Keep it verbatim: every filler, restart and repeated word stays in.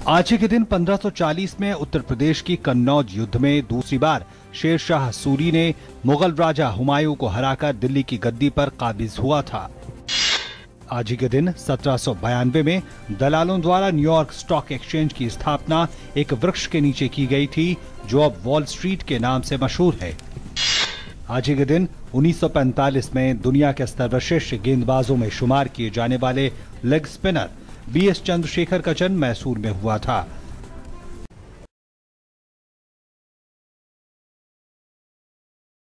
आज ही के दिन पंद्रह सौ चालीस में उत्तर प्रदेश की कन्नौज युद्ध में दूसरी बार शेर शाह सूरी ने मुगल राजा हुमायूं को हराकर दिल्ली की गद्दी पर काबिज हुआ था। आज ही के दिन सत्रह सौ बयानवे में दलालों द्वारा न्यूयॉर्क स्टॉक एक्सचेंज की स्थापना एक वृक्ष के नीचे की गई थी, जो अब वॉल स्ट्रीट के नाम से मशहूर है। आज ही के दिन उन्नीस सौ पैंतालीस में दुनिया के सर्वश्रेष्ठ गेंदबाजों में शुमार किए जाने वाले leg spinner B S Chandrashekhar का जन्म मैसूर में हुआ था।